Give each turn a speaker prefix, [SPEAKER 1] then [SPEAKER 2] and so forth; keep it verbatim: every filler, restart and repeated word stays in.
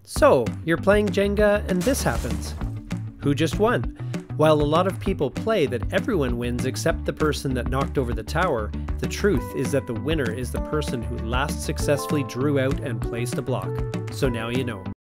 [SPEAKER 1] So, you're playing Jenga and this happens. Who just won? While a lot of people play that everyone wins except the person that knocked over the tower, the truth is that the winner is the person who last successfully drew out and placed a block. So now you know.